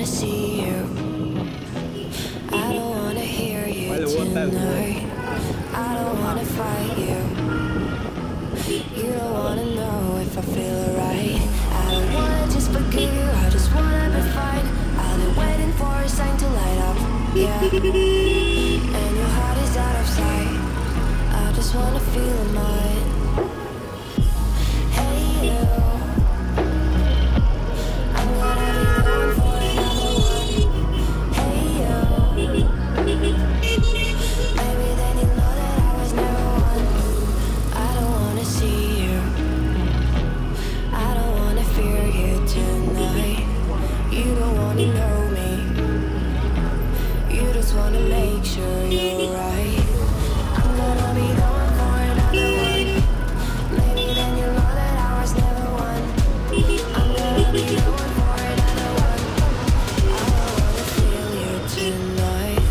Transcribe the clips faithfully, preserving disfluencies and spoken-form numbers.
wanna see you. I don't wanna hear you tonight. I don't wanna fight you. You don't wanna know if I feel alright. I don't wanna just forgive you, I just wanna be fine. I've been waiting for a sign to light up, yeah. And your heart is out of sight. I just wanna feel mine. Hey you, I'm gonna be the one for another one. Hey you, maybe then you know that I was never one. I don't wanna see you, I don't wanna fear you tonight. You don't wanna know me, you just wanna make sure you're right. I'm gonna be the one for another one. Maybe then you'll know that I was never one. I'm gonna be the one for another one. I don't wanna feel you tonight.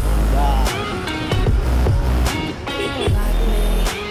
Like me.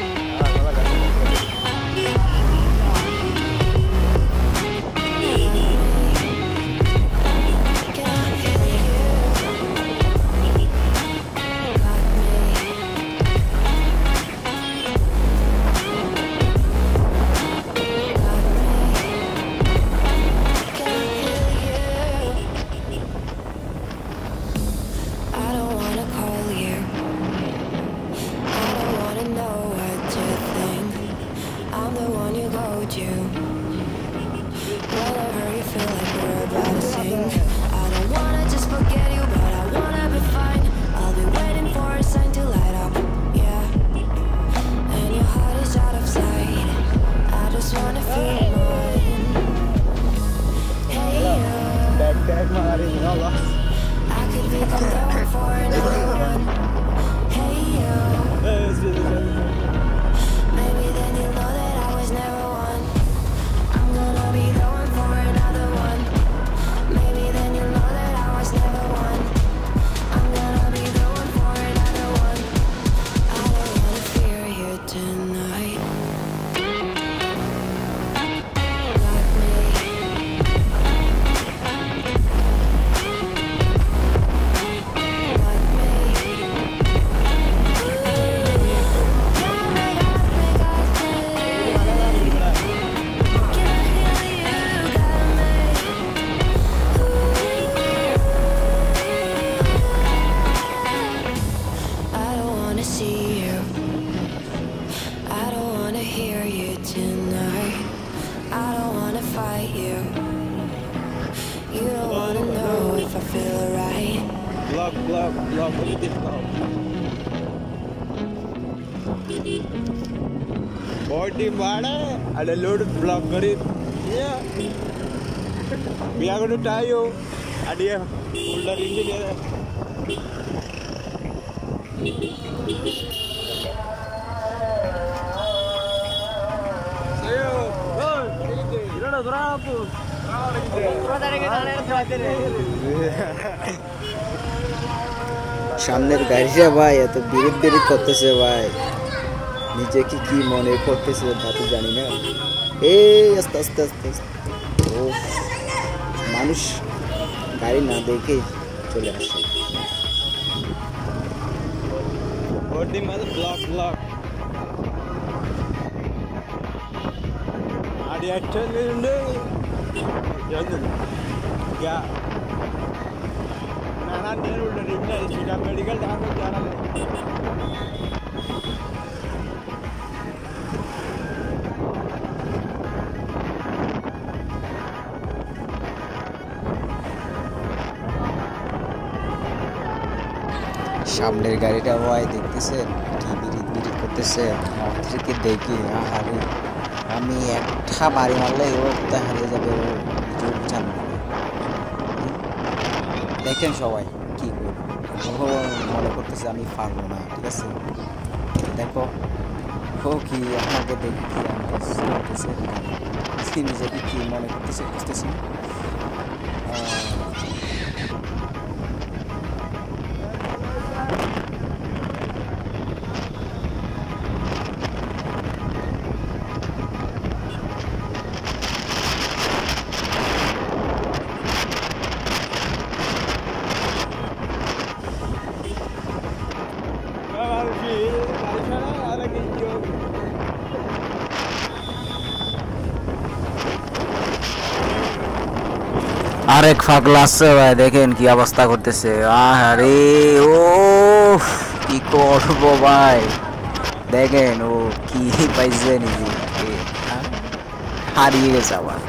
Body mana ada load block garin. Ya. Biar aku tayo. Ada ya folder ini dia. Sayo. Oh, ini. Ira durapu. সামনের গাড়িটা ভাই এত বিরিট বিরিট করতেছে ভাই, নিজে কি কি মনে করতেছে তা তো জানি না। এই আস্তে আস্তে আস্তে ও মানুষ গাড়ি না দেখে চলে আসে। বডি মানে ব্লক ব্লক আদি অ্যাকচুয়ালি নে জানেন क्या नाना नेर उल्टा रिंगला सीधा मेडिकल जाने जाना ले সামনের গাড়িটা ভাই দেখতেছেন কি বিরিট বিরিট করতেছে, আমাদেরকে দেখি আহারে আমি একটা বাড়ি মারলে ও কোথায় হারিয়ে যাবে ও জানি না। দেখেন সবাই কি ও মনে করতেছে আমি পারবো না, ঠিক আছে দেখো ও কি আমাকে দেখি কি করতেছে, নিজেকে কি মনে করতেছে বুঝতেছি। আরেক ফাগলা আছে ভাই, দেখেন কি অবস্থা করতেছে। আরে ও কি করবো ভাই, দেখেন ও কি পাইছে নিজে, হারিয়ে গেছে আবার।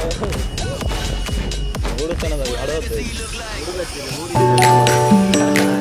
What